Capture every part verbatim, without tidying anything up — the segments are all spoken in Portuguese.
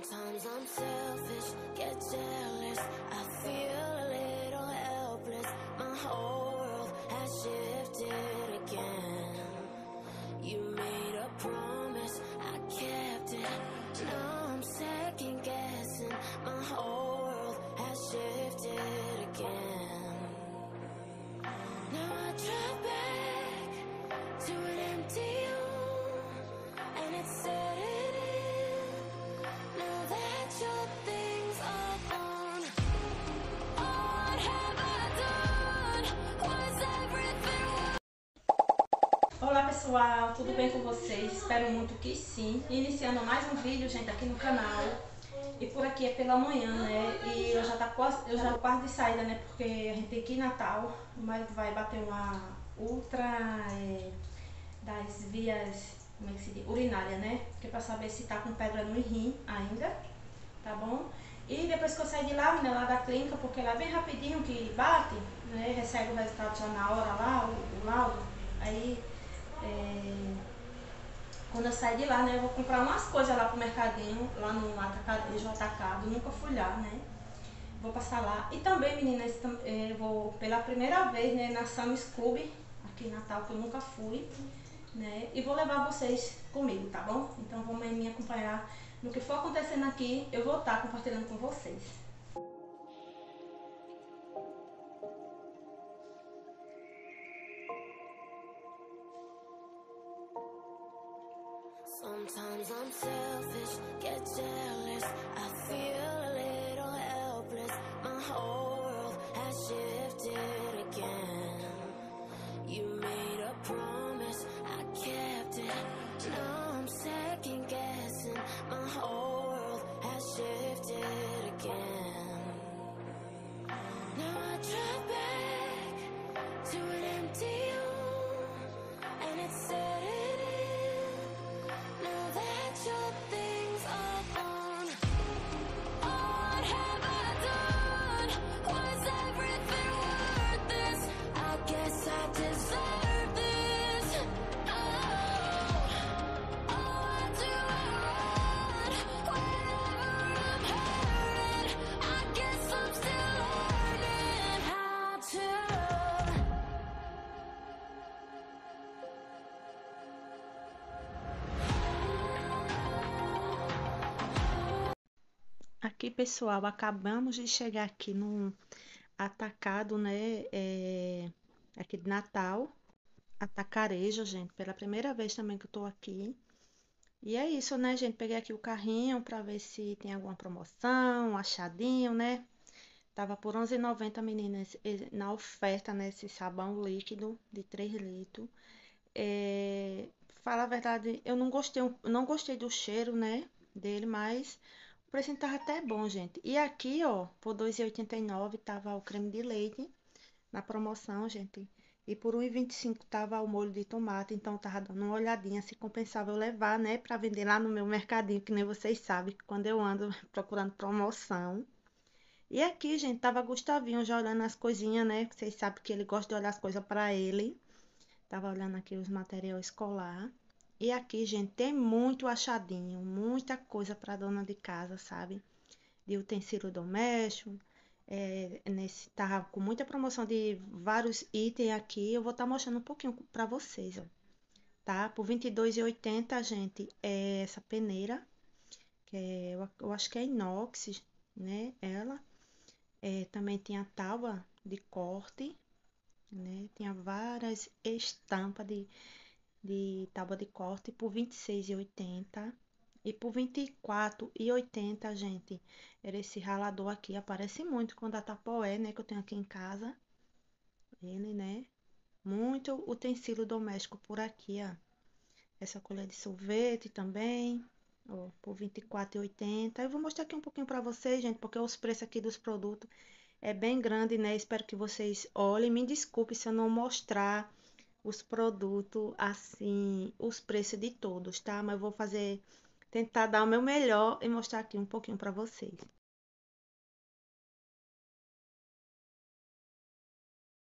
Sometimes I'm selfish, get jealous, I feel a little helpless. My whole world has shifted again. You made a promise, I kept it. Now I'm second guessing. My whole world has shifted again. Now I drive back to an empty room, and it's setting in. Now that your things are gone, what have I done? Was everything worth? Olá pessoal, tudo bem com vocês? Espero muito que sim. Iniciando mais um vídeo, gente, aqui no canal. E por aqui é pela manhã, né? E eu já tá quase, eu já tô quase de saída, né? Porque a gente tem que ir Natal. O marido vai bater uma ultra é, das vias, como é que se diz? Urinária, né? Que é pra saber se tá com pedra no rim ainda, tá bom? E depois que eu sair de lá, né, lá da clínica, porque lá é bem rapidinho que bate, né? Recebe o resultado já na hora lá, o, o laudo. Aí é, quando eu sair de lá, né, eu vou comprar umas coisas lá pro mercadinho, lá no atacadejo, atacado, nunca fui lá, né, vou passar lá. E também, meninas, eu vou pela primeira vez, né, na Sam's Club, aqui em Natal, que eu nunca fui, né, e vou levar vocês comigo, tá bom? Então vão me acompanhar no que for acontecendo aqui, eu vou estar compartilhando com vocês. Sometimes I'm selfish, get jealous, I feel a little helpless. My whole world has shifted again. You made a promise, I kept it. Now I'm second guessing. My whole world has shifted again. Now I drive back to an empty room, and it's setting in. Now that your things are gone, what have I done? Was everything worth this? I guess I deserve this. Oh, oh, do I run whenever I'm hurting? I guess I'm still learning how to run. Aqui, pessoal, acabamos de chegar aqui no atacado, né, é, aqui de Natal, atacarejo, gente, pela primeira vez também que eu tô aqui. E é isso, né, gente, peguei aqui o carrinho pra ver se tem alguma promoção, um achadinho, né. Tava por onze reais e noventa centavos, meninas, eh, na oferta, né, esse sabão líquido de três litros. É, fala a verdade, eu não gostei, um- não gostei do cheiro, né, dele, mas o preço tava até bom, gente. E aqui, ó, por dois reais e oitenta e nove tava o creme de leite na promoção, gente. E por um real e vinte e cinco tava o molho de tomate, então tava dando uma olhadinha se compensava eu levar, né, pra vender lá no meu mercadinho, que nem vocês sabem, que quando eu ando procurando promoção. E aqui, gente, tava Gustavinho já olhando as coisinhas, né, que vocês sabem que ele gosta de olhar as coisas pra ele. Tava olhando aqui os material escolar. E aqui, gente, tem muito achadinho, muita coisa para dona de casa, sabe? De utensílio doméstico. É, nesse, tava com muita promoção de vários itens aqui. Eu vou estar mostrando um pouquinho para vocês, ó. Tá? Por vinte e dois reais e oitenta centavos, gente, é essa peneira, que é, eu, eu acho que é inox, né? Ela. É, também tem a tábua de corte, né? Tinha várias estampas de de tábua de corte por vinte e seis reais e oitenta centavos. E por vinte e quatro reais e oitenta centavos, gente, era esse ralador aqui. Aparece muito com da Tapoé, né, que eu tenho aqui em casa. Ele, né? Muito utensílio doméstico por aqui, ó. Essa colher de sorvete também, ó, por vinte e quatro reais e oitenta centavos. Eu vou mostrar aqui um pouquinho para vocês, gente, porque os preços aqui dos produtos é bem grande, né? Espero que vocês olhem. Me desculpe se eu não mostrar os produtos, assim, os preços de todos, tá? Mas eu vou fazer, tentar dar o meu melhor e mostrar aqui um pouquinho para vocês.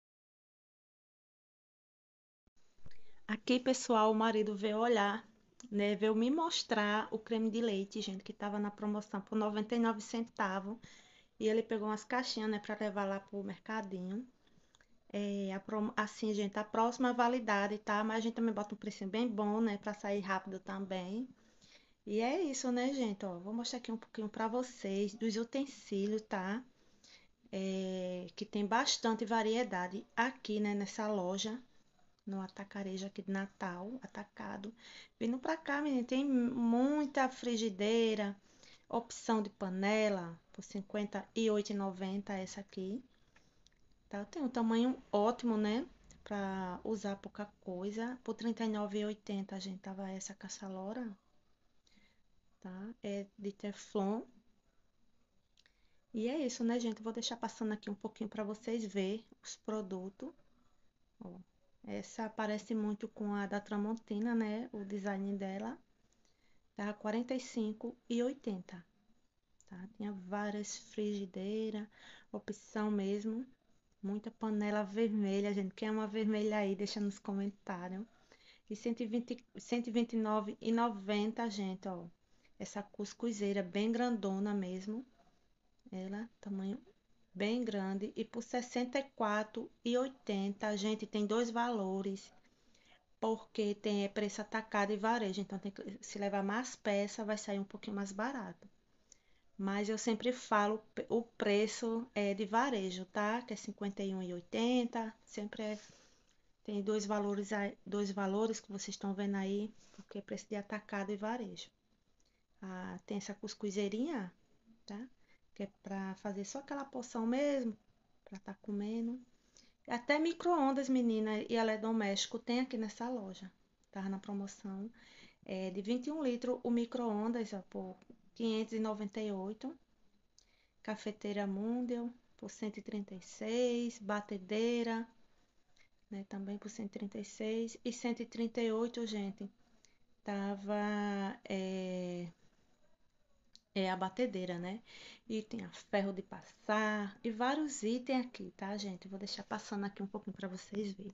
Aqui, pessoal, o marido veio olhar né, veio me mostrar o creme de leite, gente, que tava na promoção por noventa e nove centavos. E ele pegou umas caixinhas, né, para levar lá pro mercadinho. É, a prom- assim, gente, a próxima validade, tá? Mas a gente também bota um precinho bem bom, né, para sair rápido também. E é isso, né, gente? Ó, vou mostrar aqui um pouquinho para vocês dos utensílios, tá? É, que tem bastante variedade aqui, né, nessa loja, no atacarejo aqui de Natal, atacado. Vindo pra cá, menina, tem muita frigideira, opção de panela por cinquenta e oito e noventa essa aqui, tá? Tem um tamanho ótimo, né? Pra usar pouca coisa. Por trinta e nove e oitenta a gente tava essa caçalora, tá? É de Teflon. E é isso, né, gente? Vou deixar passando aqui um pouquinho para vocês verem os produtos. Ó, essa parece muito com a da Tramontina, né? O design dela. Tá quarenta e cinco e oitenta, tá? Tinha várias frigideiras, opção mesmo. Muita panela vermelha, gente. Quem é uma vermelha aí, deixa nos comentários. E cento e vinte, cento e vinte e nove e noventa, gente, ó. Essa cuscuzeira bem grandona mesmo. Ela, tamanho bem grande. E por sessenta e quatro e oitenta, a gente tem dois valores. Porque tem é preço atacado e varejo. Então, tem que, se levar mais peça, vai sair um pouquinho mais barato. Mas eu sempre falo o preço é de varejo, tá? Que é cinquenta e um e oitenta. Sempre é, tem dois valores, aí- dois valores que vocês estão vendo aí, porque é preço de atacado e varejo. Ah, tem essa cuscuzeirinha, tá? Que é pra fazer só aquela porção mesmo, pra tá comendo. Até micro-ondas, menina, e eletrodoméstico tem aqui nessa loja. Tava na promoção. É de vinte e um litros o micro-ondas, ó, por quinhentos e noventa e oito. Cafeteira Mundial por cento e trinta e seis, batedeira, né, também por cento e trinta e seis e cento e trinta e oito, gente. Tava é, é a batedeira, né? E tem a ferro de passar e vários itens aqui, tá, gente? Vou deixar passando aqui um pouquinho para vocês verem.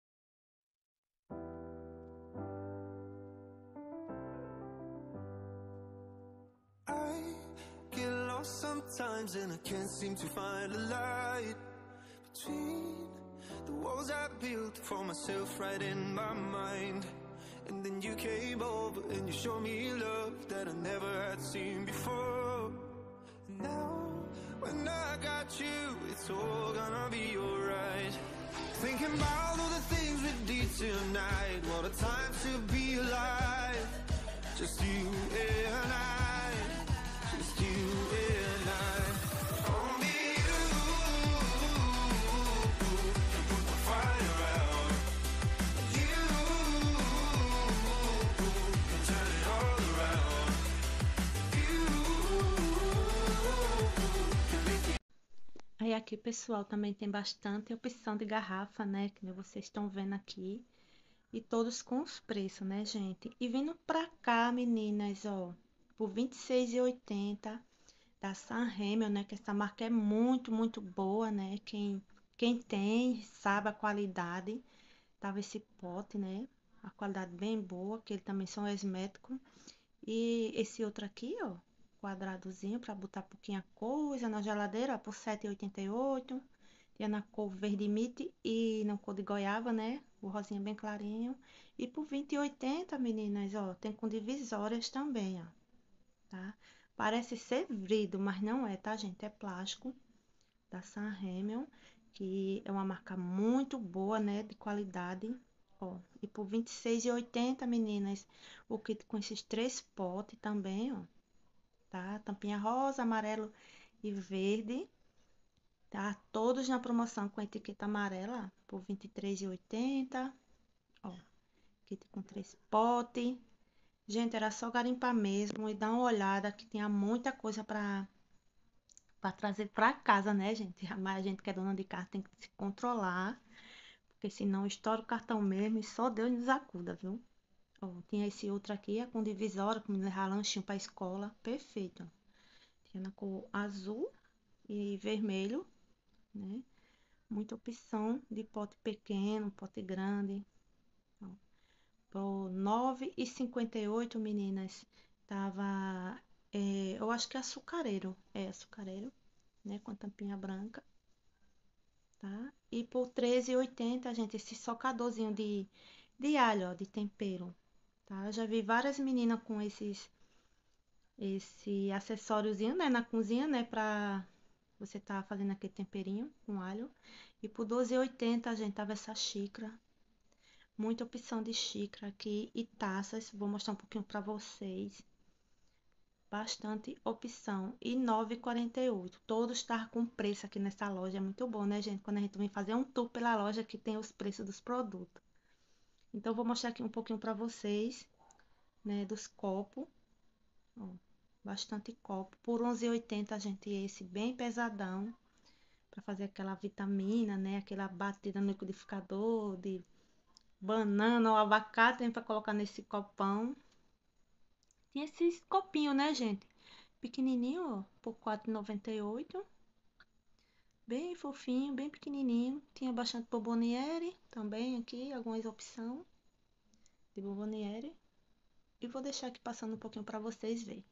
I get lost sometimes and I can't seem to find a light between the walls I built for myself right in my mind. And then you came over and you showed me love that I never had seen before. And now, when I got you, it's all gonna be alright. Thinking about all the things we did tonight. What a time to be alive. Just you and I. Just you and I. Only you can put the fire out. You can turn it all around. You can make it. Aí aqui, pessoal, também tem bastante opção de garrafa, né? Que vocês estão vendo aqui. E todos com os preços, né, gente? E vindo pra cá, meninas, ó, por vinte e seis e oitenta da Sanremo, né? Que essa marca é muito, muito boa, né? Quem, quem tem sabe a qualidade. Tava esse pote, né? A qualidade bem boa, que ele também são herméticos. E esse outro aqui, ó, quadradozinho para botar pouquinha coisa na geladeira, ó, por sete e oitenta e oito. Tem na cor verde mite e na cor de goiaba, né? O rosinha bem clarinho. E por vinte e oitenta, meninas, ó, tem com divisórias também, ó, tá? Parece ser vidro, mas não é, tá, gente? É plástico da Sanremo, que é uma marca muito boa, né, de qualidade. Ó, e por vinte e seis e oitenta, meninas, o kit com esses três potes também, ó, tá? Tampinha rosa, amarelo e verde. Tá? Todos na promoção com a etiqueta amarela por vinte e três e oitenta. Ó, kit com três potes. Gente, era só garimpar mesmo e dar uma olhada que tinha muita coisa para para trazer para casa, né, gente? Mas a gente que é dona de casa tem que se controlar, porque senão estoura o cartão mesmo e só Deus nos acuda, viu? Ó, tinha esse outro aqui, é com divisória, com levar lanchinho para escola, perfeito. Tinha na cor azul e vermelho, né? Muita opção de pote pequeno, pote grande. Ó. por nove e cinquenta e oito, meninas. Tava, é, eu acho que é açucareiro, é açucareiro, né, com tampinha branca, tá? E por treze e oitenta, gente, esse socadorzinho de, de alho, ó, de tempero, tá? Eu já vi várias meninas com esses, esse acessóriozinho, né, na cozinha, né, pra você tá fazendo aquele temperinho com alho. E por doze e oitenta, gente, tava essa xícara. Muita opção de xícara aqui e taças. Vou mostrar um pouquinho para vocês. Bastante opção. E nove e quarenta e oito. Todos estão com preço aqui nessa loja. É muito bom, né, gente? Quando a gente vem fazer um tour pela loja que tem os preços dos produtos. Então, vou mostrar aqui um pouquinho para vocês, né, dos copos. Ó, bastante copo. Por onze e oitenta, gente, esse bem pesadão. Para fazer aquela vitamina, né? Aquela batida no liquidificador de banana ou abacate para colocar nesse copão. Tem esses copinhos, né, gente? Pequenininho, ó, por quatro e noventa e oito. Bem fofinho, bem pequenininho. Tinha bastante bomboniere também aqui, algumas opções de bomboniere. E vou deixar aqui passando um pouquinho para vocês verem.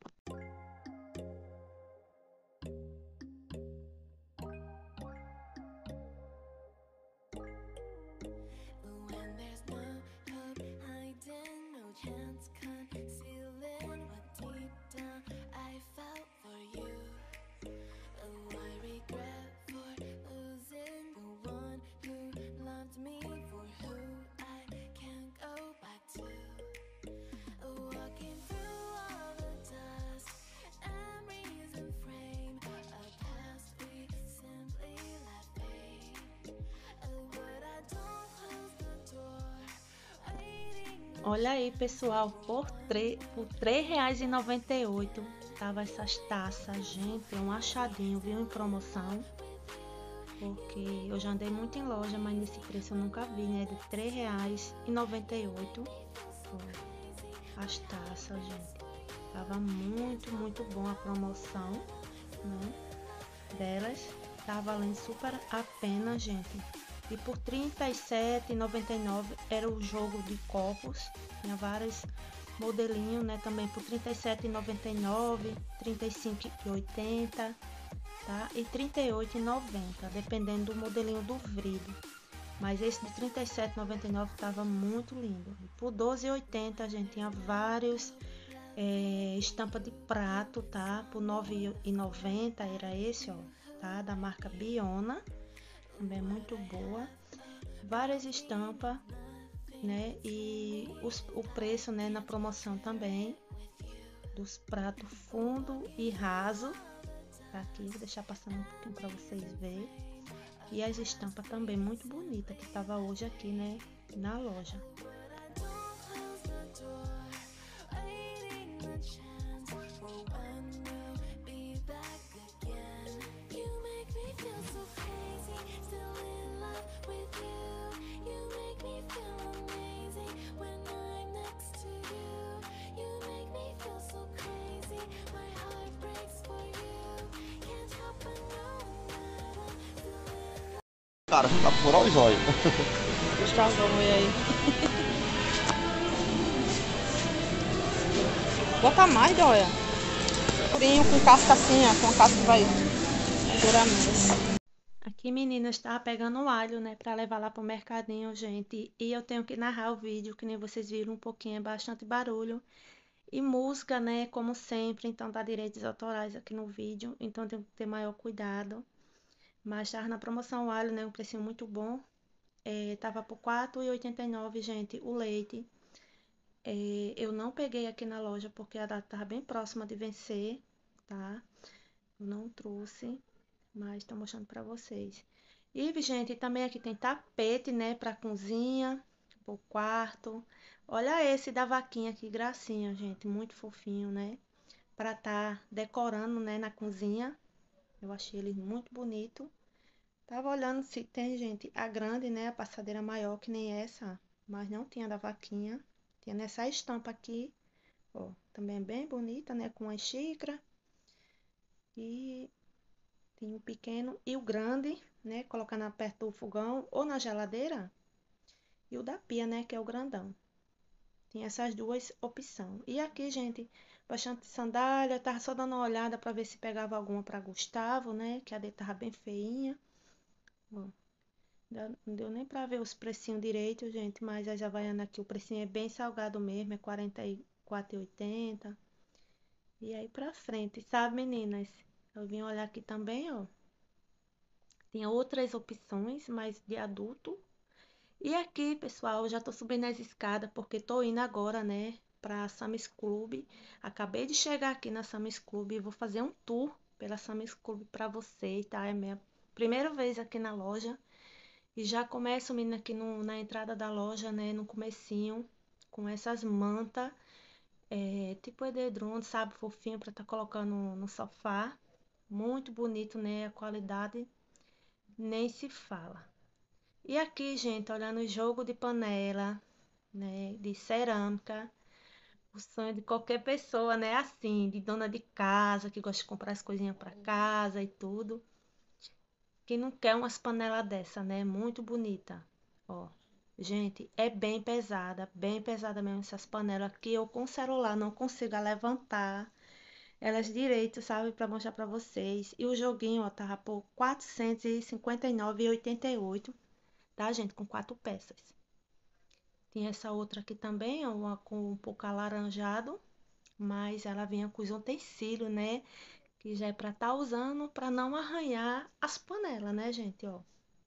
Olha aí, pessoal, por três por três reais e noventa e oito tava essas taças, gente, é um achadinho, viu, em promoção. Porque eu já andei muito em loja, mas nesse preço eu nunca vi, né? De três reais e noventa e oito. As taças, gente. Tava muito, muito bom a promoção, né? Delas. Tá valendo super a pena, gente. E por trinta e sete reais e noventa e nove era o jogo de copos. Tinha vários modelinhos, né? Também por trinta e sete reais e noventa e nove, trinta e cinco reais e oitenta, tá? E trinta e oito reais e noventa, dependendo do modelinho do vidro. Mas esse de trinta e sete reais e noventa e nove tava muito lindo. E por doze reais e oitenta a gente tinha vários é, estampa de prato, tá? Por nove reais e noventa era esse, ó, tá? Da marca Biona. Também é muito boa. Várias estampas, né? E os, o preço, né, na promoção também dos pratos fundo e raso. Tá aqui, vou deixar passando um pouquinho para vocês verem. E as estampas também muito bonitas que tava hoje aqui, né, na loja. Cara, você tá por olhos olhos. Deixa eu ver aí. Bota mais, olha. Purinho com casca assim, ó, com casca vai durar mais. Aqui, meninas, tava pegando alho, né, pra levar lá pro mercadinho, gente. E eu tenho que narrar o vídeo, que nem vocês viram um pouquinho, é bastante barulho. E música, né, como sempre, então dá direitos autorais aqui no vídeo, então tenho que ter maior cuidado. Mas tava na promoção o alho, né, um precinho muito bom. É, tava por quatro reais e oitenta e nove, gente, o leite. É, eu não peguei aqui na loja porque a data tava bem próxima de vencer, tá? Eu não trouxe, mas tô mostrando pra vocês. E, gente, também aqui tem tapete, né, pra cozinha, pro quarto. Olha esse da vaquinha, que gracinha, gente, muito fofinho, né? Pra tá decorando, né, na cozinha. Eu achei ele muito bonito. Tava olhando se tem, gente, a grande, né, a passadeira maior que nem essa, mas não tinha da vaquinha. Tinha nessa estampa aqui, ó, também é bem bonita, né, com a xícara. E tem o pequeno e o grande, né, colocando perto do fogão ou na geladeira. E o da pia, né, que é o grandão. Tinha essas duas opções. E aqui, gente, bastante sandália. Tava só dando uma olhada para ver se pegava alguma para Gustavo, né? Que a dele tava bem feinha. Ó, não deu nem para ver os precinhos direito, gente. Mas as Havaianas aqui, o precinho é bem salgado mesmo. É quarenta e quatro reais e oitenta centavos. E aí pra frente, sabe, meninas? Eu vim olhar aqui também, ó. Tinha outras opções, mas de adulto. E aqui, pessoal, eu já tô subindo as escadas porque tô indo agora, né, pra Sam's Club. Acabei de chegar aqui na Sam's Club e vou fazer um tour pela Sam's Club pra vocês, tá? É minha primeira vez aqui na loja. E já começo, menina, aqui no, na entrada da loja, né, no comecinho, com essas mantas, é, tipo edredom, sabe, fofinho pra tá colocando no, no sofá. Muito bonito, né, a qualidade nem se fala. E aqui, gente, olhando o jogo de panela, né, de cerâmica, o sonho de qualquer pessoa, né, assim, de dona de casa, que gosta de comprar as coisinhas para casa e tudo. Quem não quer umas panelas dessa, né, muito bonita. Ó, gente, é bem pesada, bem pesada mesmo essas panelas que eu com o celular não consigo levantar elas direito, sabe, para mostrar para vocês. E o joguinho, ó, tava por quatrocentos e cinquenta e nove reais e oitenta e oito centavos, tá, gente, com quatro peças. Tinha essa outra aqui também, ó, uma com um pouco alaranjado, mas ela vinha com os utensílios, né? Que já é para estar usando para não arranhar as panelas, né, gente? Ó,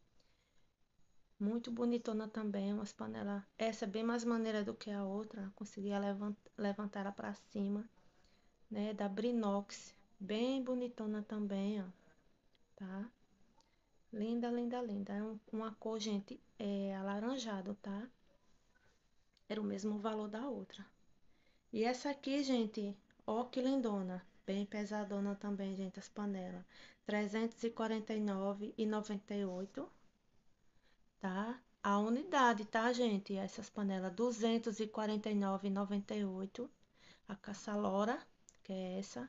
muito bonitona também, umas panelas. Essa é bem mais maneira do que a outra. Conseguia levant, levantar ela para cima, né? Da Brinox, bem bonitona também, ó, tá? Linda, linda, linda. É um, uma cor, gente, é alaranjado, tá? Era o mesmo valor da outra. E essa aqui, gente, ó que lindona. Bem pesadona também, gente, as panelas. trezentos e quarenta e nove reais e noventa e oito, tá? A unidade, tá, gente? Essas panelas, duzentos e quarenta e nove reais e noventa e oito. A Caçalora, que é essa,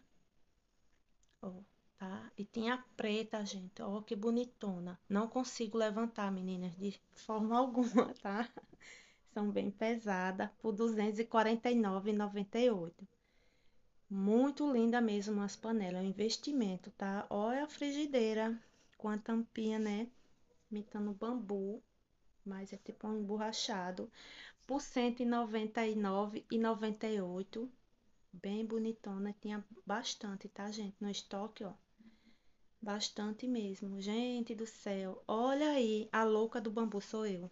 ó, tá? E tinha a preta, gente, ó que bonitona. Não consigo levantar, meninas, de forma alguma, tá? São bem pesadas, por duzentos e quarenta e nove reais e noventa e oito. Muito linda mesmo as panelas, é um investimento, tá? Olha a frigideira com a tampinha, né? Imitando bambu, mas é tipo um emborrachado, por cento e noventa e nove reais e noventa e oito. Bem bonitona, tinha bastante, tá, gente? No estoque, ó. Bastante mesmo. Gente do céu, olha aí, a louca do bambu sou eu.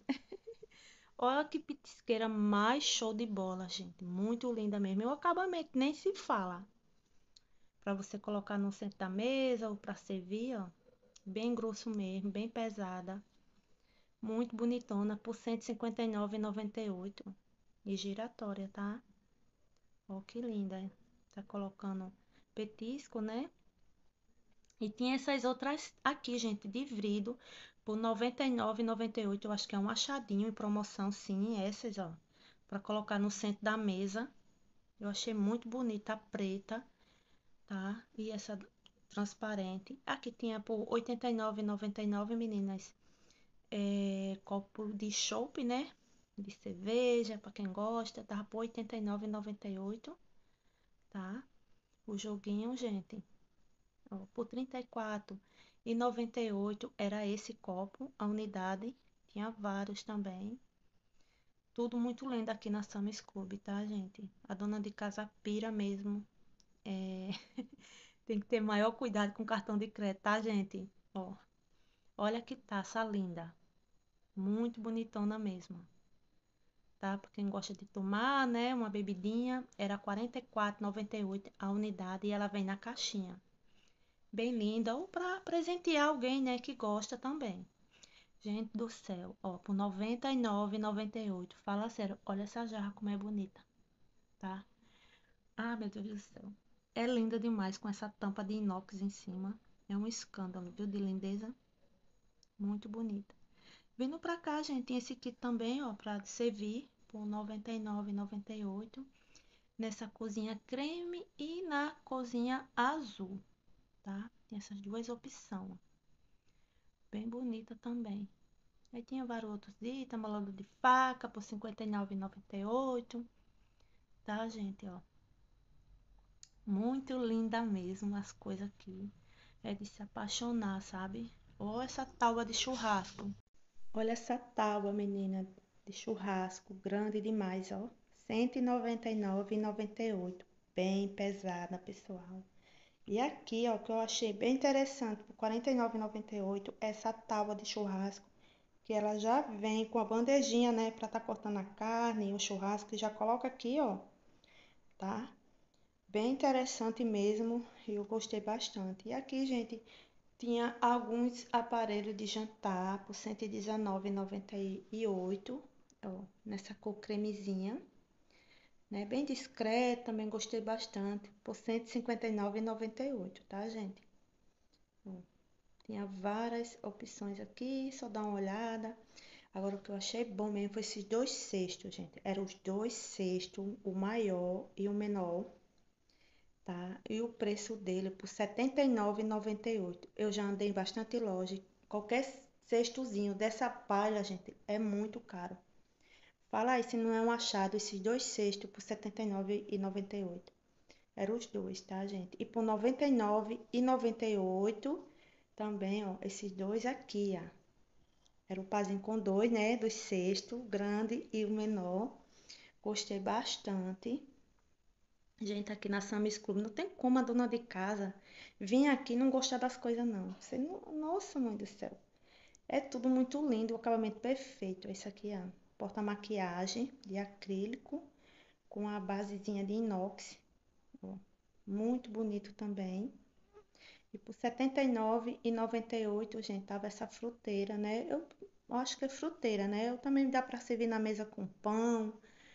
Olha que petisqueira mais show de bola, gente. Muito linda mesmo. E o acabamento nem se fala. Para você colocar no centro da mesa ou para servir, ó. Bem grosso mesmo, bem pesada. Muito bonitona, por cento e cinquenta e nove reais e noventa e oito. E giratória, tá? Ó, que linda. Tá colocando petisco, né? E tinha essas outras aqui, gente, de vidro, por noventa e nove reais e noventa e oito. Eu acho que é um achadinho em promoção, sim. Essas, ó. Para colocar no centro da mesa. Eu achei muito bonita, a preta, tá? E essa transparente. Aqui tinha por oitenta e nove reais e noventa e nove, meninas. É, copo de chopp, né? De cerveja, para quem gosta. Tava por oitenta e nove reais e noventa e oito, tá? O joguinho, gente, ó, por trinta e quatro reais e noventa e oito era esse copo, a unidade. Tinha vários também. Tudo muito lindo aqui na Sam's Club, tá, gente? A dona de casa pira mesmo. É... Tem que ter maior cuidado com o cartão de crédito, tá, gente? Ó, olha que taça linda. Muito bonitona mesmo. Tá? Para quem gosta de tomar, né, uma bebidinha, era quarenta e quatro reais e noventa e oito a unidade e ela vem na caixinha. Bem linda, ou para presentear alguém, né, que gosta também. Gente do céu, ó, por noventa e nove reais e noventa e oito. Fala sério, olha essa jarra como é bonita, tá? Ah, meu Deus do céu. É linda demais com essa tampa de inox em cima. É um escândalo, viu, de lindeza. Muito bonita. Vindo pra cá, gente, tem esse kit também, ó, pra servir por noventa e nove reais e noventa e oito. Nessa cozinha creme e na cozinha azul, tá? Tem essas duas opções. Bem bonita também. Aí tinha vários outros itens, molador de faca por cinquenta e nove reais e noventa e oito centavos, tá, gente, ó. Muito linda mesmo as coisas aqui. É de se apaixonar, sabe? Olha essa tábua de churrasco. Olha essa tábua, menina, de churrasco, grande demais, ó. cento e noventa e nove reais e noventa e oito centavos. Bem pesada, pessoal. E aqui, ó, que eu achei bem interessante, por quarenta e nove reais e noventa e oito centavos, essa tábua de churrasco, que ela já vem com a bandejinha, né, pra tá cortando a carne, o churrasco, e já coloca aqui, ó, tá? Bem interessante mesmo, eu gostei bastante. E aqui, gente, tinha alguns aparelhos de jantar por cento e dezenove reais e noventa e oito centavos, ó, nessa cor cremezinha, né? Bem discreta, também gostei bastante, por cento e cinquenta e nove reais e noventa e oito centavos, tá, gente? Ó, tinha várias opções aqui, só dá uma olhada. Agora, o que eu achei bom mesmo foi esses dois cestos, gente. Eram os dois cestos, o maior e o menor, tá? E o preço dele por setenta e nove reais e noventa e oito centavos. Eu já andei em bastante loja. Qualquer cestozinho dessa palha, gente, é muito caro. Fala aí se não é um achado esses dois cestos por setenta e nove reais e noventa e oito centavos. Eram os dois, tá, gente? E por noventa e nove reais e noventa e oito centavos também, ó, esses dois aqui, ó. Era o pazinho com dois, né? Dos cestos, o grande e o menor. Gostei bastante. Gente, aqui na Sam's Club não tem como a dona de casa vir aqui e não gostar das coisas, não. Você não... Nossa, mãe do céu. É tudo muito lindo, o acabamento perfeito. Esse aqui, ó. Porta-maquiagem de acrílico com a basezinha de inox. Ó, muito bonito também. E por setenta e nove reais e noventa e oito centavos, gente, tava essa fruteira, né? Eu acho que é fruteira, né? Eu também dá para servir na mesa com pão,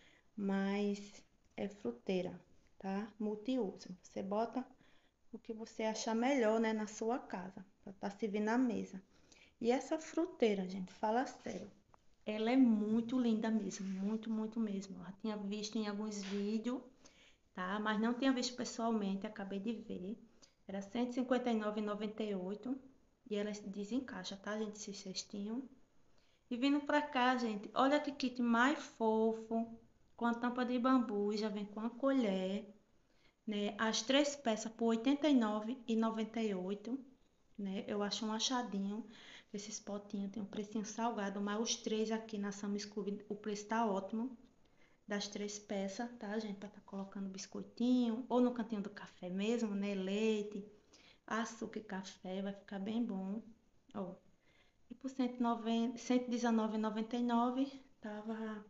mas é fruteira, tá? Multiuso. Você bota o que você achar melhor, né, na sua casa, para estar servindo na mesa. E essa fruteira, gente, fala sério. Ela é muito linda mesmo, muito, muito mesmo. Eu já tinha visto em alguns vídeos, tá? Mas não tinha visto pessoalmente, acabei de ver. Era cento e cinquenta e nove reais e noventa e oito centavos e ela desencaixa, tá, gente, esse cestinho. E vindo pra cá, gente, olha que kit mais fofo, com a tampa de bambu, já vem com a colher, né? As três peças por oitenta e nove reais e noventa e oito centavos, né? Eu acho um achadinho. Esses potinhos tem um precinho salgado, mas os três aqui na Sam's Club, o preço tá ótimo. Das três peças, tá, gente? Pra tá colocando biscoitinho, ou no cantinho do café mesmo, né? Leite, açúcar e café, vai ficar bem bom. Ó. E por cento e noventa, cento e dezenove reais e noventa e nove centavos, tava...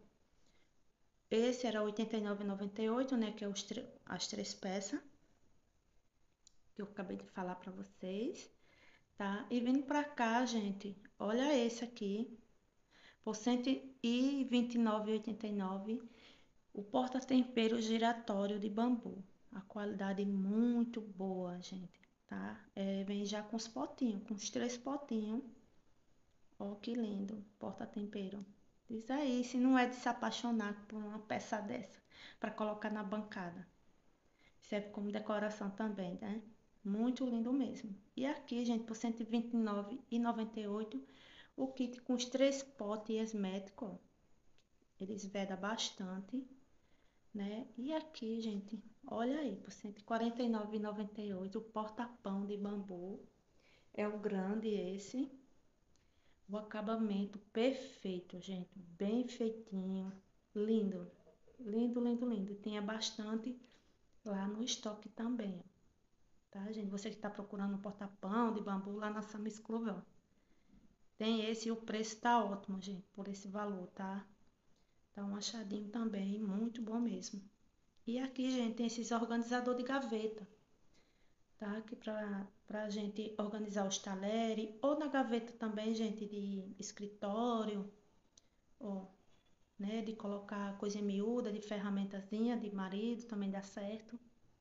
Esse era oitenta e nove reais e noventa e oito centavos, né? Que é os tre... as três peças, que eu acabei de falar pra vocês, tá? E vindo pra cá, gente, olha esse aqui, por cento e vinte e nove reais e oitenta e nove centavos, o porta-tempero giratório de bambu. A qualidade muito boa, gente, tá? É, vem já com os potinhos, com os três potinhos. Ó, que lindo, porta-tempero. Diz aí, se não é de se apaixonar por uma peça dessa, para colocar na bancada. Serve como decoração também, né? Muito lindo mesmo. E aqui, gente, por cento e vinte e nove reais e noventa e oito centavos, o kit com os três potes herméticos, ó. Eles vedam bastante, né? E aqui, gente, olha aí, por cento e quarenta e nove reais e noventa e oito centavos, o porta-pão de bambu. É o grande esse. O acabamento perfeito, gente. Bem feitinho. Lindo. Lindo, lindo, lindo. E tinha bastante lá no estoque também, ó. Tá, gente? Você que está procurando um porta-pão de bambu lá na Sam's Club, ó. Tem esse e o preço tá ótimo, gente, por esse valor, tá? Tá um achadinho também, muito bom mesmo. E aqui, gente, tem esses organizador de gaveta, tá? Que pra, pra gente organizar os talheres, ou na gaveta também, gente, de escritório, ó, né? De colocar coisa miúda, de ferramentazinha, de marido, também dá certo.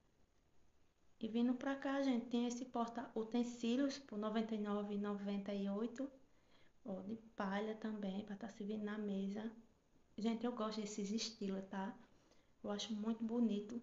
E vindo pra cá, gente, tem esse porta-utensílios por noventa e nove reais e noventa e oito centavos, ó, de palha também, pra estar servindo na mesa. Gente, eu gosto desses estilos, tá? Eu acho muito bonito.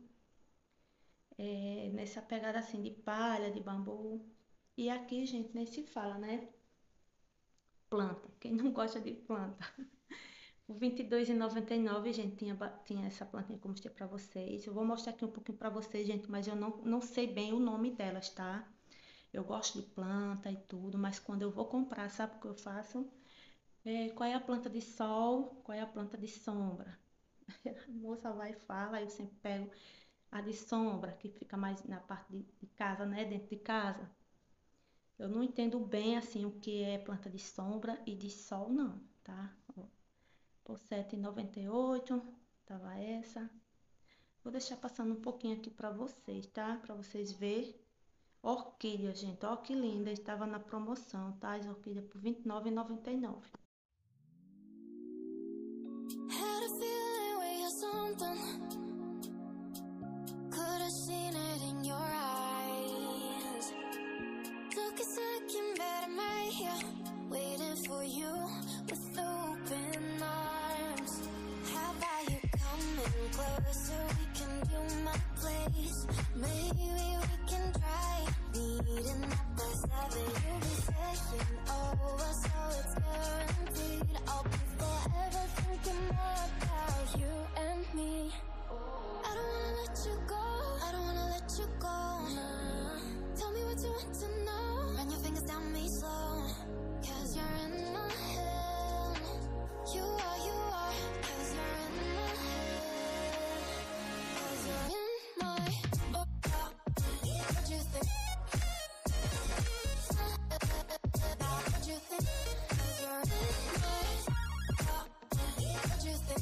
É, nessa pegada assim de palha, de bambu. E aqui, gente, nem se fala, né? planta. Quem não gosta de planta? O vinte e dois reais e noventa e nove centavos, gente, tinha, tinha essa plantinha que eu mostrei pra vocês. Eu vou mostrar aqui um pouquinho pra vocês, gente, mas eu não, não sei bem o nome delas, tá? Eu gosto de planta e tudo, mas quando eu vou comprar, sabe o que eu faço? É, qual é a planta de sol, qual é a planta de sombra? A moça vai e fala, eu sempre pego a de sombra, que fica mais na parte de, de casa, né? Dentro de casa. Eu não entendo bem, assim, o que é planta de sombra e de sol, não, tá? Ó, por sete reais e noventa e oito centavos, tava essa. Vou deixar passando um pouquinho aqui pra vocês, tá? Pra vocês verem. Orquídea, gente, ó que linda, estava na promoção, tá? As orquídeas por vinte e nove reais e noventa e nove centavos. Had a feeling we had something. Could have seen it in your eyes. Took a second, but I'm right here, waiting for you with open arms. How about you coming closer? We can do my place. Maybe we can try meeting up by seven. You'll be saying over, so it's guaranteed. I'll be forever thinking more about you and me. I don't wanna let you go, I don't wanna let you go. Nah. Tell me what you want to know. Run your fingers down me slow, cause you're in my head. You are, you are, cause you're in my head. Cause you're in my, oh, oh. What you think? What you think? Cause you're in my, oh, oh. What you think?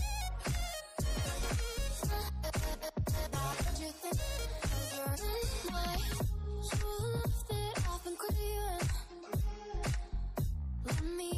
What you think? Cause you're in my, you left it off and clear. Let me.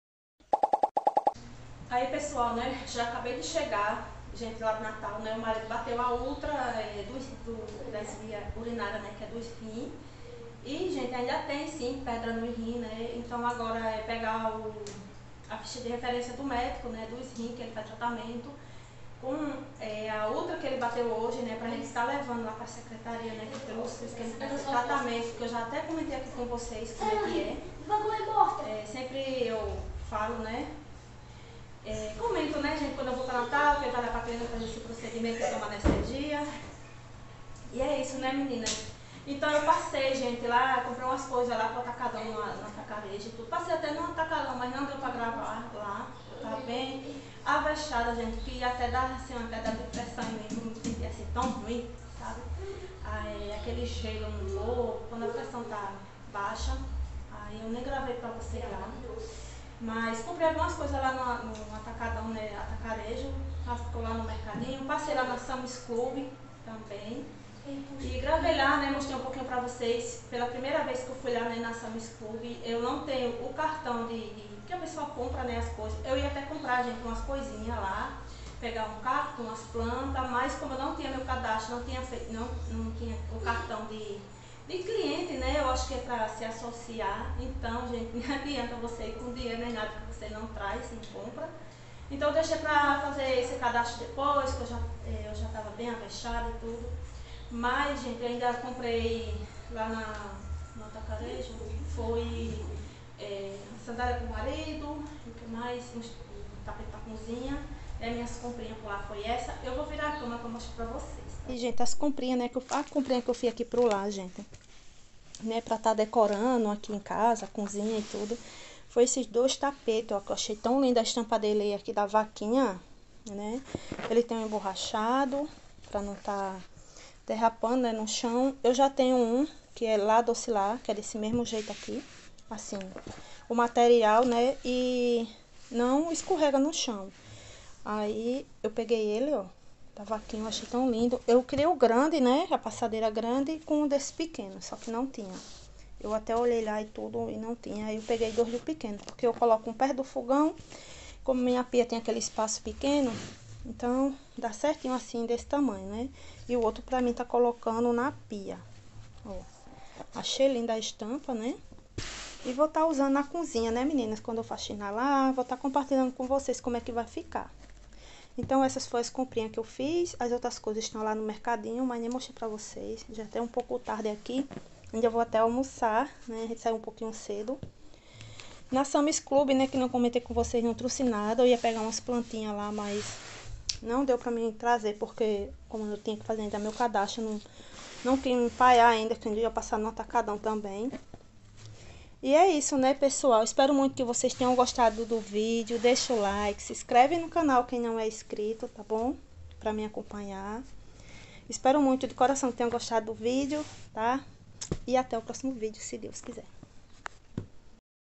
Aí, pessoal, né? Já acabei de chegar, gente, lá do Natal, né? O marido bateu a ultra é, do, do, das vias urinárias, né? Que é dos rins. E, gente, ainda tem, sim, pedra no rim, né? Então, agora é pegar o, a ficha de referência do médico, né? Dos rins, que ele faz tratamento. Com é, a outra que ele bateu hoje, né, pra gente estar levando lá pra secretaria, né, que pelos que ele faz esse tratamento, que eu já até comentei aqui com vocês como é que é. É, sempre eu falo, né, é, comento, né, gente, quando eu vou para Natal, que ele vai lá pra clínica fazer esse procedimento, que toma anestesia. E é isso, né, meninas? Então eu passei, gente, lá, comprei umas coisas lá pro atacadão, no, no atacarejo e tudo. Passei até no atacadão, mas não deu pra gravar lá, tá bem avexada, gente, que até dá assim, uma queda de pressão em mim, me sentia assim tão ruim, sabe? Aí, aquele gelo no corpo, quando a pressão tá baixa, aí eu nem gravei pra vocês lá. Mas comprei algumas coisas lá no, no atacadão, né, atacarejo, ficou lá no mercadinho, passei lá na Sam's Club também. E gravei lá, né, mostrei um pouquinho pra vocês, pela primeira vez que eu fui lá, né, na Sam's Club, eu não tenho o cartão de, de que a pessoa compra, né, as coisas. Eu ia até comprar, gente, umas coisinhas lá, pegar um cartão, umas plantas, mas como eu não tinha meu cadastro, não tinha, feito, não, não tinha o cartão de, de cliente, né, eu acho que é pra se associar. Então, gente, não adianta você ir com dinheiro nem nada que você não traz, nem compra. Então eu deixei pra fazer esse cadastro depois, que eu já, eu já tava bem avexada e tudo. Mas, gente, eu ainda comprei lá na, no atacarejo, foi é, sandália pro marido, o que mais, um tapete pra cozinha. E as minhas comprinhas por lá foi essa. Eu vou virar a cama pra mostrar pra vocês. Tá? E, gente, as comprinhas, né, que eu, a comprinha que eu fui aqui pro lá, gente, né, pra tá decorando aqui em casa, a cozinha e tudo, foi esses dois tapetes, ó, que eu achei tão linda a estampa dele aqui da vaquinha, né. Ele tem um emborrachado, pra não tá derrapando, né, no chão. Eu já tenho um que é lá do oscilar, que é desse mesmo jeito aqui, assim, o material, né, e não escorrega no chão. Aí eu peguei ele, ó, da vaquinha, eu achei tão lindo. Eu queria o grande, né, a passadeira grande com um desse pequeno, só que não tinha. Eu até olhei lá e tudo e não tinha. Aí eu peguei dois do pequeno, porque eu coloco um perto do fogão, como minha pia tem aquele espaço pequeno, então dá certinho assim, desse tamanho, né? E o outro pra mim tá colocando na pia. Ó, achei linda a estampa, né? E vou estar tá usando na cozinha, né, meninas? Quando eu faxinar lá, vou estar tá compartilhando com vocês como é que vai ficar. Então essas foram as comprinhas que eu fiz. As outras coisas estão lá no mercadinho, mas nem mostrei pra vocês. Já até um pouco tarde aqui. Ainda vou até almoçar, né? A gente saiu um pouquinho cedo. Na Sam's Club, né, que não comentei com vocês, não trouxe nada. Eu ia pegar umas plantinhas lá, mas não deu pra mim trazer, porque como eu tinha que fazer ainda meu cadastro, não, não quis me empaiar ainda, que eu ia passar no atacadão também. E é isso, né, pessoal? Espero muito que vocês tenham gostado do vídeo. Deixa o like, se inscreve no canal quem não é inscrito, tá bom? Pra me acompanhar. Espero muito de coração que tenham gostado do vídeo, tá? E até o próximo vídeo, se Deus quiser.